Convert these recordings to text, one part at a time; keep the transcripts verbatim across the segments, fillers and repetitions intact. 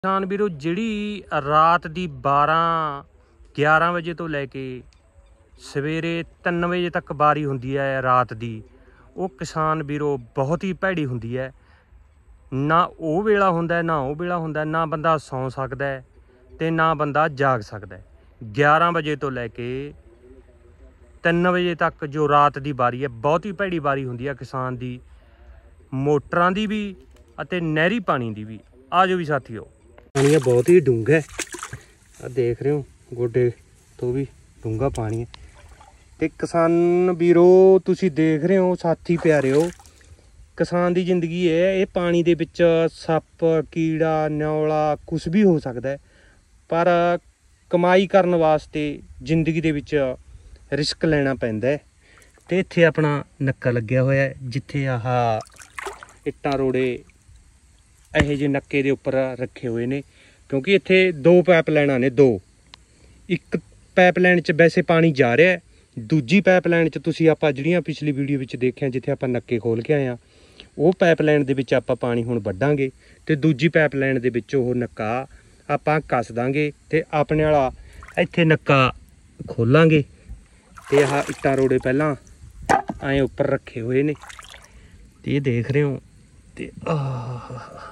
किसान वीरों जिहड़ी रात की बारह ग्यारह बजे तो लैके सवेरे तीन बजे तक बारी हुंदी है रात की, वो किसान वीरों बहुत ही भैड़ी हुंदी है। ना वो वेला हुंदा ना वो वेला हुंदा, ना बंदा सौ सकदा है ते ना बंदा जाग सकदा है। ग्यारह बजे तो लैके तीन बजे तक जो रात की बारी है बहुत ही भैड़ी बारी हुंदी है किसान की, मोटरां दी भी अते नहरी पानी की भी। आ जाओ भी साथियों, पानी बहुत ही डूंगा है, आ देख रहे हो गोडे तो भी डूंगा पानी है। ते किसान वीरों तुसी देख रहे हो साथी प्यारे हो, किसान की जिंदगी है ये पानी दे विच सप कीड़ा न्यौला कुछ भी हो सकता है, पर कमाई करन वास्ते जिंदगी दे विच रिस्क लेना पैंदा है। ते इत्थे अपना नक्का लग्या होया है जिथे आह इट्टां रोड़े ਇਹੋ ਜਿਹੇ नक्के के उपर रखे हुए ने, क्योंकि इत्थे दो पैप लाइनां ने, दो एक पैप लाइन च वैसे पानी जा रहा है, दूजी पैप लाइन च तुसीं आपां जिहड़ियां पिछली वीडियो विच देखिया जिथे आपां नक्के खोल के आए आ, वो पैप लाइन दे विच आपां पानी हुण वड्डांगे ते दूजी पैप लाइन दे विच ओह नक्का आपां कस दांगे ते अपने वाला इत्थे नक्का खोलांगे। ते आह इट्टां रोड़े पहलां ऐ उपर रखे हुए ने ते देख रहे हो। ते आह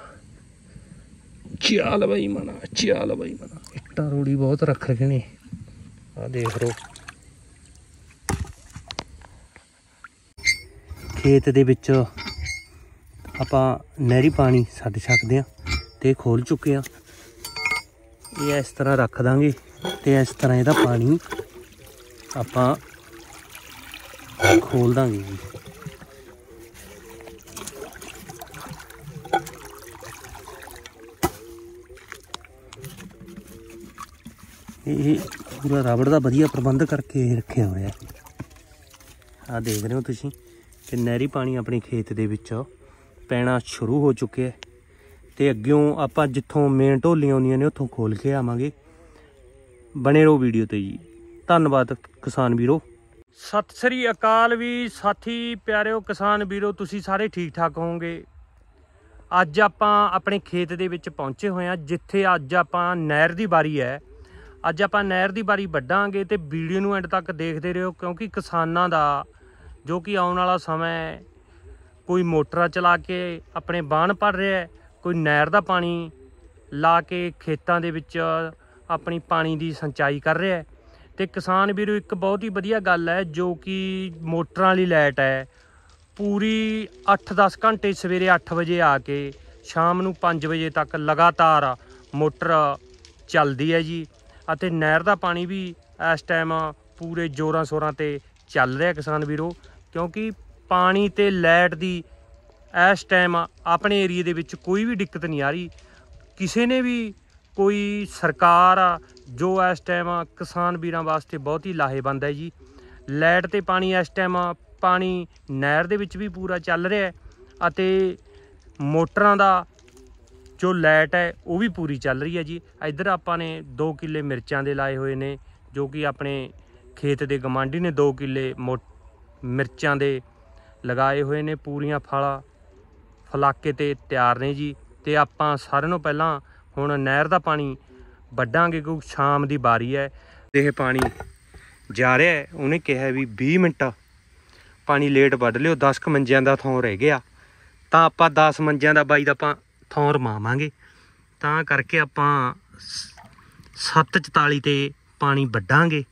चाल बई मना चाल बई मना इट्टा रोड़ी बहुत रख रखे ने, आ देख लो खेत दे विच आपां नहरी पानी छड्ड सकदे आ ते खोल चुके हैं। ये इस तरह रख दांगे ते इस तरह इहदा पानी आपां खोल दांगे जी। ये पूरा रबड़ का वधिया प्रबंध करके रखे हुए है। आ देख रहे हो तुसीं कि नहरी पानी अपने खेत दे विच पैना शुरू हो चुके है ते अग्गों आपां जिथों मेन ढोलियां आउंदियां ने उत्थों खोल के आवांगे। बने रहो वीडियो ते जी। धन्नवाद किसान वीरों। सत श्री अकाल भी साथी प्यारिओ किसान वीरों, तुसीं सारे ठीक ठाक होवोगे। अज आपां अपने खेत दे विच पहुंचे होए हां जिथे अज आपां नहर दी बारी है। अज आपां नहर दी बारी वड्डांगे ते वीडियो नूं एंड तक देखते रहो, क्योंकि किसानां दा जो कि आउण वाला समय कोई मोटरां चला के अपने बाण भर रहा है, कोई नहर दा पानी ला के खेतां दे विच अपनी पानी दी संचाई कर रहा है। ते किसान वीरों एक बहुत ही वधिया गल है जो कि मोटरां वाली लाइट है पूरी अठ दस घंटे सवेरे अठ बजे आके शाम नूं पाँच बजे तक लगातार मोटर चलदी है जी। ਅਤੇ नहर का पानी भी इस टाइम पूरे जोरां शोरां ते चल रहा किसान वीरों, क्योंकि पानी ते लाइट की इस टाइम अपने एरिए दे विच कोई भी दिक्कत नहीं आ रही। किसी ने भी कोई सरकार जो इस टाइम किसान वीरां वास्ते बहुत ही लाहेबंद है जी। लाइट ते पानी इस टाइम पानी नहर दे विच भी पूरा चल रहा है अते मोटरां दा जो लाइट है वो भी पूरी चल रही है जी। इधर आपां ने दो किले मिर्चां दे लाए हुए ने, जो कि अपने खेत के गवांढी ने दो किले मो मिर्चां दे लगाए हुए ने, पूरियां फला फलाके ते तैयार ने जी। ते आपां सारिਆਂ नालों पहलां हुण नहर का पानी वड्डांगे क्योंकि शाम की बारी है। देख पानी जा रहा है, उन्हें कहा भी बीस मिनट पानी लेट वड्ड लिओ, दस क मंजियां का थों रह गया तां आपां दस मंजियां का बाई दा आपां थों रमावांगे। तां करके आपां सत्त चताली ते पानी वड्डांगे।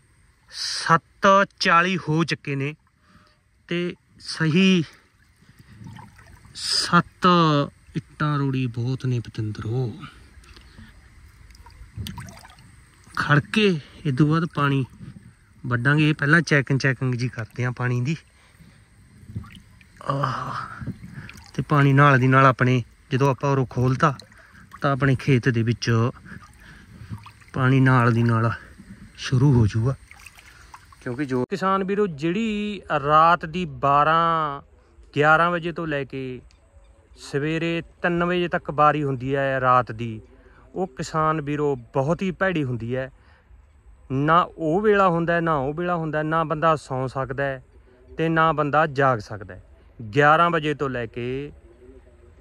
सत्त चाली हो चुके ने ते सही सत्त इट्टां रोड़ी बहुत ने पतंदरो खड़के। इदों बाद पानी वड्डांगे, पहला चैकिंग चैकिंग जी करते हैं पानी दी। ते पानी नाल दी नाल अपने जो आप उरों खोलता तो अपने खेत दे विच पानी नाल दी नाल शुरू हो जाऊगा। क्योंकि जो किसान वीरों जिहड़ी रात की बारह ग्यारह बजे तो लैके सवेरे तीन बजे तक बारी हुंदी है रात की, वो किसान वीरों बहुत ही भैड़ी हुंदी है। ना वो वेला हुंदा ना वो वेला हुंदा, ना बंदा सौ सकदा है ते ना बंदा जाग सकदा है। ग्यारह बजे तो लैके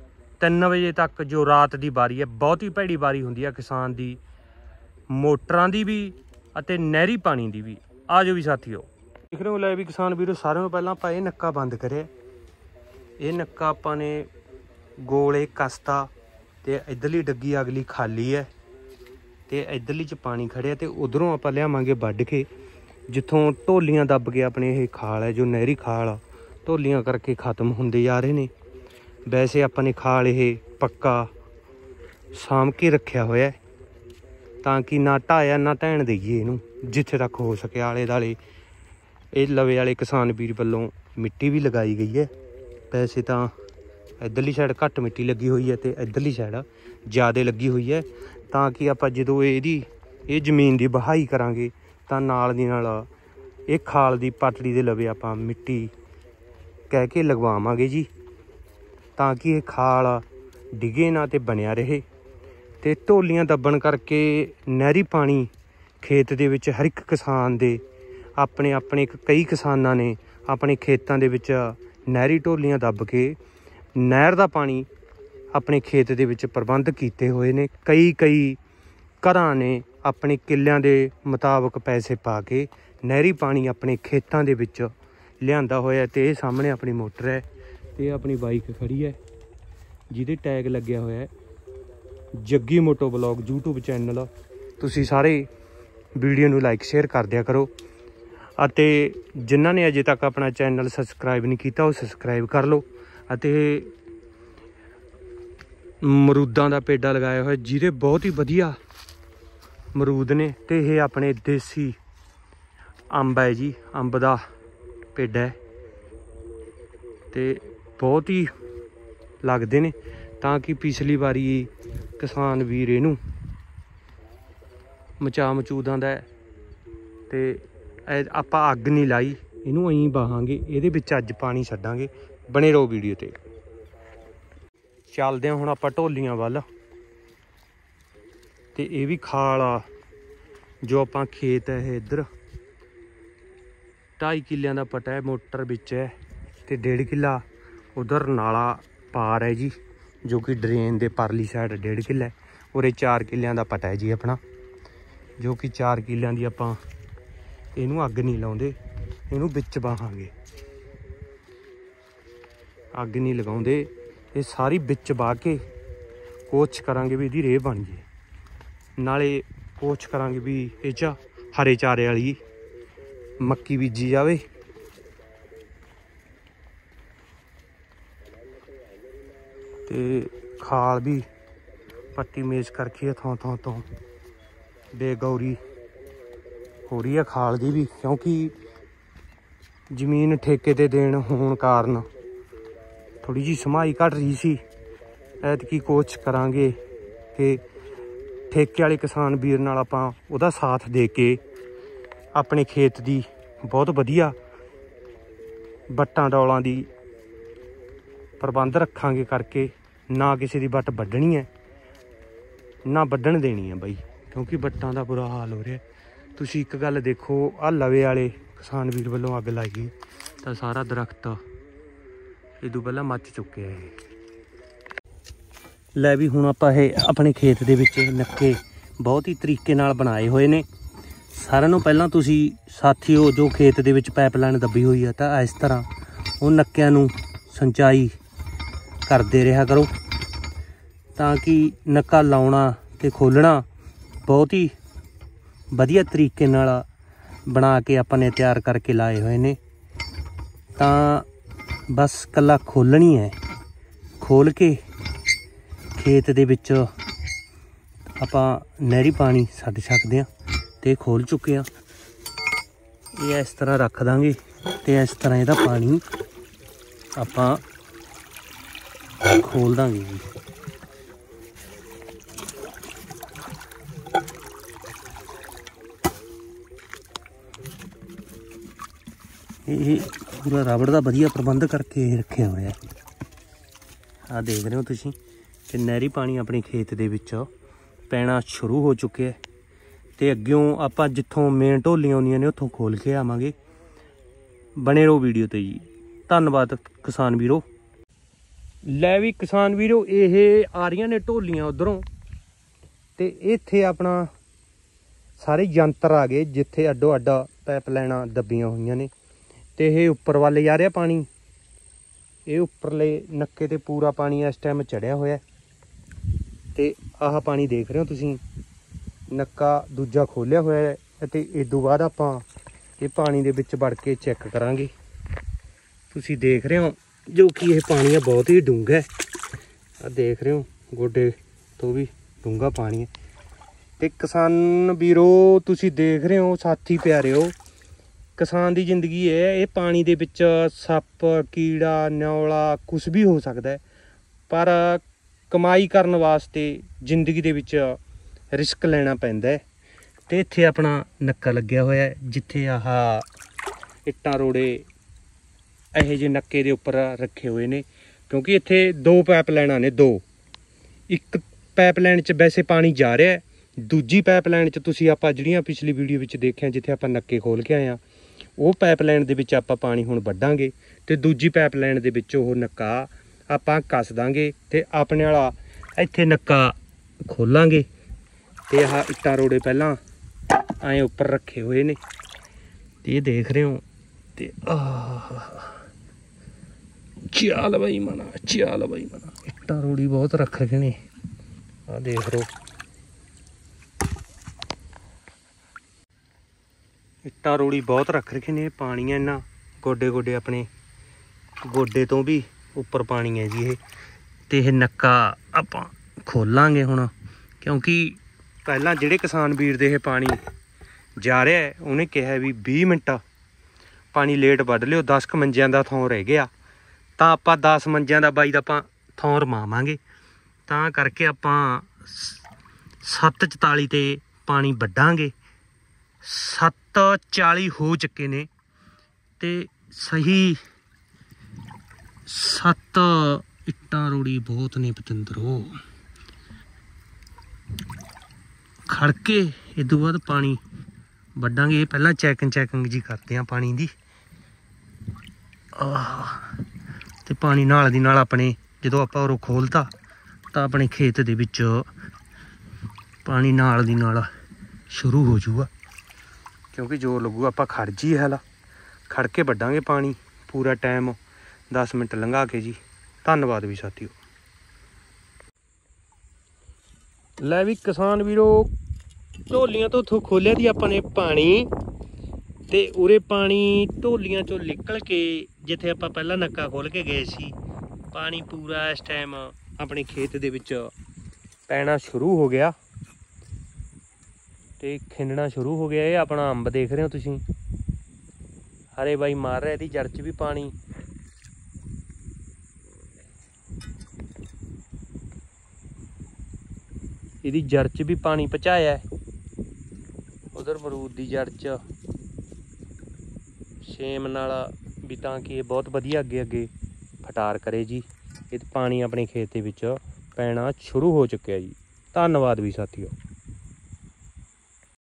तीन वजे तक जो रात की वारी है बहुत ही भैड़ी वारी होंदी है किसान की, मोटरां दी भी अते नहरी पानी की भी। आ जाओ भी साथियों, देख रहे हो लै भी किसान वीरों, सारे तो पहला आपां ये नक्का बंद करे। ये नक्का आपां ने गोले कसता ते इधरली डग्गी अगली खाली है ते इधरली च पानी खड़िया ते उधरों आपां लियावांगे वड्ढ के, जिथों ढोलियां दब के अपने ये खाल है जो नहरी खाल आ ढोलियां करके खत्म होंदे जा रहे ने। वैसे अपने खाल ये पक्का साम के रखा होया ताकि ना ढाया ना ढैन दईए इनू, जिथे तक हो सके आले दाले। ये लवे वाले किसान वीर वालों मिट्टी भी लगाई गई है। वैसे तो इधरली साइड घट मिट्टी लगी हुई है तो इधरली साइड ज़्यादा लगी हुई है, ताकि आप जो ये जमीन की बहाई करांगे तो नाल दी नाल ये खाल की पाटड़ी दे लवे आप मिट्टी कह के लगवावांगे जी, ताकि ये खाल डिगे ना तो बनया रहे। तो ढोलियां दबन करके नहरी पानी खेत दे विच हर एक किसान दे अपने अपने कई किसानां ने अपने खेतों दे विच नहरी ढोलियां दब के नहर दा पानी अपने खेत दे विच प्रबंध कीते हुए ने। कई कई घरां ने अपने किल्लियां दे मुताबक पैसे पा के नहरी पानी अपने खेतों दे विच लिआंदा होया। ते सामने अपनी मोटर है ते अपनी बाइक खड़ी है जिहदे टैग लग्या होया है Jaggi moto blog YouTube channel. तुसी सारे वीडियो नूं लाइक शेयर कर दिया करो, अते जिन्हां ने अजे तक अपना चैनल सबसक्राइब नहीं किया वो सबसक्राइब कर लो। अते मरूदां दा पेड़ा लगाया होया जिहदे बहुत ही वधिया मरूद ने, ते ये अपने देसी अंब है जी, अंब दा पेड़ा है ते बहुत ही लगते ने। ताकि पिछली बारी किसान वीर इनू मचा मचूदां दा ते आपां अग नहीं लाई, इनू अं बहांगे, ये अज पानी छड्डांगे। बने रहो वीडियो ते। चलदे हुण आपां ढोलियां वल ते ये भी खाल आ जो आपां खेत है इधर ढाई किलियां दा पटा है, मोटर बिच है ते डेढ़ किला उधर नाला पार है जी, जो कि ड्रेन दे परली साइड डेढ़ किला है। और चार किलियां दा पटा है जी अपना, जो कि चार किलियां दी आपां इनू अग नहीं लाउंदे, इनू बिच बाहांगे, अग नहीं लगाउंदे। ये सारी बिच बाह के कोशिश करांगे भी इहदी रेह बन जाए, नाले कोशिश करांगे भी ये च हरे चारे वाली मक्की बीजी जावे। ते खाल भी पट्टी मेज करके थों थों तो बेगौरी हो रही है खाल की भी, क्योंकि जमीन ठेके ते देन होने कारण थोड़ी जी समाई घट रही सी। ऐतकी कोशिश करांगे कि ठेके वाले किसान वीर नाल आपां उहदा साथ दे के अपने खेत की बहुत वधिया बट्टां डौलां दी प्रबंध रखांगे करके, ना किसी की बट वड्ढनी है ना वड्ढन देनी है बई, क्योंकि बट्टां दा बुरा हाल हो रहा है। तुसीं एक गल देखो, आ लवे वाले किसान वीर वालों अग लाई गई तो सारा दरख्त इदों पहला मच चुके है। लै भी हुण आपां अपने खेत दे विच नक्के बहुत ही तरीके नाल बनाए हुए ने। सारिਆਂ ਨੂੰ ਪਹਿਲਾਂ ਤੁਸੀਂ ਸਾਥੀਓ जो खेत ਦੇ ਵਿੱਚ पाइपलाइन दबी हुई है तो इस तरह ਉਹ ਨੱਕਿਆਂ ਨੂੰ ਸਿੰਚਾਈ ਕਰਦੇ ਰਿਹਾ ਕਰੋ, ਤਾਂ ਕਿ ਨੱਕਾ ਲਾਉਣਾ ਤੇ ਖੋਲਣਾ ਬਹੁਤ ਹੀ ਵਧੀਆ ਤਰੀਕੇ ਨਾਲ ਬਣਾ ਕੇ ਆਪਾਂ ਨੇ ਤਿਆਰ ਕਰਕੇ ਲਾਏ ਹੋਏ ਨੇ। ਤਾਂ ਬਸ ਕੱਲਾ ਖੋਲਣੀ ਹੈ, ਖੋਲ ਕੇ ਖੇਤ ਦੇ ਵਿੱਚ ਆਪਾਂ ਨਹਿਰੀ ਪਾਣੀ ਛੱਡ ਸਕਦੇ ਹਾਂ। ਤੇ खोल चुके हैं, ये इस तरह रख देंगे तो इस तरह ਇਹਦਾ पानी ਆਪਾਂ खोल देंगे जी। ये पूरा रबड़ का वधिया प्रबंध करके रखे हुए है। आ देख रहे हो तुसीं कि नहरी पानी अपने खेत दे विच पैना शुरू हो चुके है। तो अग्यों आप जितों मेन ढोलियां आउंदियां ने उत्थों खोल के आवांगे। बने रहो वीडियो ते जी। धन्नवाद किसान वीरो। ਲੈ ਵੀ ਕਿਸਾਨ ਵੀਰੋ, ਇਹ ਆ ਰਹੀਆਂ ਨੇ ਢੋਲੀਆਂ ਉਧਰੋਂ, ਤੇ ਇੱਥੇ ਆਪਣਾ ਸਾਰੇ ਯੰਤਰ ਆ ਗਏ ਜਿੱਥੇ ਅੱਡੋ ਅੱਡ ਪਾਈਪ ਲਾਈਨਾਂ ਦੱਬੀਆਂ ਹੋਈਆਂ ਨੇ, ਤੇ ਇਹ ਉੱਪਰ ਵੱਲ ਜਾ ਰਿਹਾ ਪਾਣੀ। ਇਹ ਉੱਪਰਲੇ ਨੱਕੇ ਤੇ ਪੂਰਾ ਪਾਣੀ ਇਸ ਟਾਈਮ ਚੜਿਆ ਹੋਇਆ, ਤੇ ਆਹ ਪਾਣੀ ਦੇਖ ਰਹੇ ਹੋ ਤੁਸੀਂ, ਨੱਕਾ ਦੂਜਾ ਖੋਲਿਆ ਹੋਇਆ ਹੈ। ਅਤੇ ਇਸ ਤੋਂ ਬਾਅਦ ਆਪਾਂ ਇਹ ਪਾਣੀ ਦੇ ਵਿੱਚ ਵੜ ਕੇ ਚੈੱਕ ਕਰਾਂਗੇ। ਤੁਸੀਂ ਦੇਖ ਰਹੇ ਹੋ ਜੋ ਕਿ ਇਹ ਪਾਣੀ ਹੈ ਬਹੁਤ ਹੀ ਡੂੰਘਾ ਹੈ। ਆ ਦੇਖ ਰਹੇ ਹੋ ਗੋਡੇ ਤੋਂ ਵੀ ਡੂੰਘਾ ਪਾਣੀ ਹੈ। ਤੇ ਕਿਸਾਨ ਵੀਰੋ ਤੁਸੀਂ ਦੇਖ ਰਹੇ ਹੋ, ਸਾਥੀ ਪਿਆਰਿਓ, ਕਿਸਾਨ ਦੀ ਜ਼ਿੰਦਗੀ ਹੈ, ਇਹ ਪਾਣੀ ਦੇ ਵਿੱਚ ਸੱਪ, ਕੀੜਾ, ਨਿਉਲਾ ਕੁਛ ਵੀ ਹੋ ਸਕਦਾ ਹੈ, ਪਰ ਕਮਾਈ ਕਰਨ ਵਾਸਤੇ ਜ਼ਿੰਦਗੀ ਦੇ ਵਿੱਚ ਰਿਸਕ ਲੈਣਾ ਪੈਂਦਾ ਹੈ। ਤੇ ਇੱਥੇ ਆਪਣਾ ਨੱਕਾ ਲੱਗਿਆ ਹੋਇਆ ਹੈ, ਜਿੱਥੇ ਆਹ ਇੱਟਾਂ ਰੋੜੇ ਇਹੋ ਜਿਹੇ ਨੱਕੇ ਦੇ ਉੱਪਰ ਰੱਖੇ ਹੋਏ ਨੇ, ਕਿਉਂਕਿ ਇੱਥੇ ਦੋ ਪਾਈਪ ਲਾਈਨਾਂ ਨੇ। ਦੋ ਇੱਕ ਪਾਈਪ ਲਾਈਨ 'ਚ ਵੈਸੇ ਪਾਣੀ ਜਾ ਰਿਹਾ, ਦੂਜੀ ਪਾਈਪ ਲਾਈਨ 'ਚ ਤੁਸੀਂ ਆਪਾਂ ਜਿਹੜੀਆਂ ਪਿਛਲੀ ਵੀਡੀਓ ਵਿੱਚ ਦੇਖਿਆ ਜਿੱਥੇ ਆਪਾਂ ਨੱਕੇ ਖੋਲ ਕੇ ਆਏ ਹਾਂ, ਉਹ ਪਾਈਪ ਲਾਈਨ ਦੇ ਵਿੱਚ ਆਪਾਂ ਪਾਣੀ ਹੁਣ ਵੱਢਾਂਗੇ, ਤੇ ਦੂਜੀ ਪਾਈਪ ਲਾਈਨ ਦੇ ਵਿੱਚ ਉਹ ਨੱਕਾ ਆਪਾਂ ਕੱਸ ਦਾਂਗੇ, ਤੇ ਆਪਣੇ ਵਾਲਾ ਇੱਥੇ ਨੱਕਾ ਖੋਲਾਂਗੇ। ਤੇ ਆਹ ਇੱਟਾਂ ਰੋੜੇ ਪਹਿਲਾਂ ਐਂ ਉੱਪਰ ਰੱਖੇ ਹੋਏ ਨੇ, ਤੇ ਇਹ ਦੇਖ ਰਹੇ ਹੋ। ਤੇ ਆਹ ਚੱਲ ਬਈ ਮਨਾ, ਚੱਲ ਬਈ ਮਨਾ, ਇੱਟਾਂ ਰੋੜੀ ਬਹੁਤ ਰੱਖ ਰਹੇ ਨੇ। ਆਹ ਦੇਖ ਲਓ, ਇੱਟਾਂ ਰੋੜੀ ਬਹੁਤ ਰੱਖ ਰੱਖੇ ਨੇ। ਪਾਣੀ ਹੈ ਇੰਨਾ, ਗੋਡੇ ਗੋਡੇ ਆਪਣੇ ਗੋਡੇ ਤੋਂ ਵੀ ਉੱਪਰ ਪਾਣੀ ਹੈ ਜੀ ਇਹ। ਤੇ ਇਹ ਨੱਕਾ ਆਪਾਂ ਖੋਲਾਂਗੇ ਹੁਣ, ਕਿਉਂਕਿ ਪਹਿਲਾਂ ਜਿਹੜੇ ਕਿਸਾਨ ਵੀਰ ਦੇ ਇਹ ਪਾਣੀ ਜਾ ਰਿਹਾ ਉਹਨੇ ਕਿਹਾ ਵੀ ਵੀਹ ਮਿੰਟ ਪਾਣੀ ਲੇਟ ਵੱਢ ਲਿਓ, ਦਸ ਕੁ ਮੰਜਿਆਂ ਦਾ ਥੋਂ ਰਹਿ ਗਿਆ, ਤਾਂ ਆਪਾਂ ਦਸ ਮੰਜਿਆਂ ਦਾ ਬਾਈ ਦਾ ਆਪਾਂ ਥੋਂ ਰਮਾਵਾਂਗੇ। ਤਾਂ ਕਰਕੇ ਆਪਾਂ ਸੱਤ ਚੁਤਾਲੀ ਤੇ ਪਾਣੀ ਵੱਢਾਂਗੇ। ਸੱਤ ਚਾਲੀ ਹੋ ਚੁੱਕੇ ਨੇ, ਤੇ ਸਹੀ ਸੱਤ ਇੱਟਾਂ ਰੋੜੀ ਬਹੁਤ ਨੇ ਪਤੰਦਰੋ। ਖੜ ਕੇ ਇਹ ਤੋਂ ਬਾਅਦ ਪਾਣੀ ਵੱਢਾਂਗੇ। ਇਹ ਪਹਿਲਾਂ ਚੈਕਿੰਗ ਚੈਕਿੰਗ ਜੀ ਕਰਦੇ ਹਾਂ ਪਾਣੀ ਦੀ। ਆਹ ਤੇ ਪਾਣੀ ਨਾਲ ਦੀ ਨਾਲ ਆਪਣੇ ਜਦੋਂ ਆਪਾਂ ਉਹ ਖੋਲ੍ਹਤਾ ਤਾਂ ਆਪਣੇ ਖੇਤ ਦੇ ਵਿੱਚ ਪਾਣੀ ਨਾਲ ਦੀ ਨਾਲ ਸ਼ੁਰੂ ਹੋ ਜਾਊਗਾ, ਕਿਉਂਕਿ ਜੋ ਲੱਗੂ ਆਪਾਂ ਖੜ ਜੀ ਹਾਲਾ ਖੜ ਕੇ ਵੱਢਾਂਗੇ ਪਾਣੀ ਪੂਰਾ ਟਾਈਮ ਦਸ ਮਿੰਟ ਲੰਘਾ ਕੇ ਜੀ। ਧੰਨਵਾਦ ਵੀ ਸਾਥੀਓ। ਲੈ ਵੀ ਕਿਸਾਨ ਵੀਰੋ, ਢੋਲੀਆਂ ਤੋਂ ਉੱਥੋਂ ਖੋਲਿਆ ਦੀ ਆਪਾਂ ਨੇ ਪਾਣੀ, ਤੇ ਉਰੇ ਪਾਣੀ ਢੋਲੀਆਂ ਚੋਂ ਨਿਕਲ ਕੇ ਜਿੱਥੇ ਆਪਾਂ ਪਹਿਲਾਂ ਨੱਕਾ ਖੋਲ ਕੇ ਗਏ ਸੀ, ਪਾਣੀ ਪੂਰਾ ਇਸ ਟਾਈਮ ਆਪਣੇ ਖੇਤ ਦੇ ਵਿੱਚ ਪੈਣਾ ਸ਼ੁਰੂ ਹੋ ਗਿਆ ਤੇ ਖਿੰਡਣਾ ਸ਼ੁਰੂ ਹੋ ਗਿਆ। ਇਹ ਆਪਣਾ ਅੰਬ ਦੇਖ ਰਹੇ ਹੋ ਤੁਸੀਂ, ਹਰੇ ਬਾਈ ਮਾਰ ਰਿਹਾ, ਇਹਦੀ ਜੜ 'ਚ ਵੀ ਪਾਣੀ। ਇਹਦੀ ਜੜ 'ਚ ਵੀ ਪਾਣੀ ਪਹੁੰਚਾਇਆ। ਉਧਰ ਅਮਰੂਦ ਦੀ ਜੜ 'ਚ ਸੇਮ ਨਾਲ ਵੀ, ਤਾਂ ਕਿ ਇਹ ਬਹੁਤ ਵਧੀਆ ਅੱਗੇ ਅੱਗੇ ਫਟਾਰ ਕਰੇ ਜੀ। ਇਹ ਪਾਣੀ ਆਪਣੇ ਖੇਤ ਦੇ ਵਿੱਚ ਪੈਣਾ ਸ਼ੁਰੂ ਹੋ ਚੁੱਕਿਆ ਜੀ। ਧੰਨਵਾਦ ਵੀ ਸਾਥੀਓ।